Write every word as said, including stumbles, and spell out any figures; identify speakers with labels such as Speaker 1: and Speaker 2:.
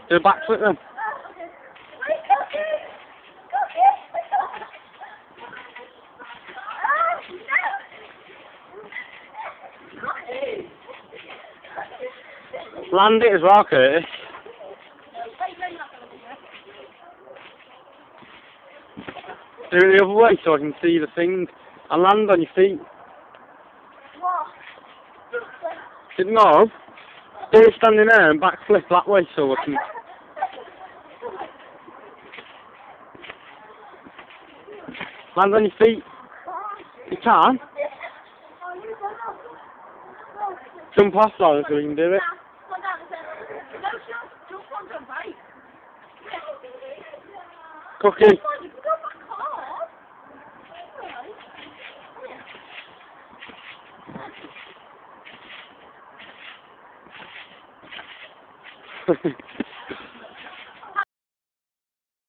Speaker 1: Do a backflip then. Land it as well, Curtis. Do it the other way so I can see the thing. And land on your feet. No. Stay standing there and backflip that way so I can... Land on your feet. You can. Jump off though so we can do it. Cookie.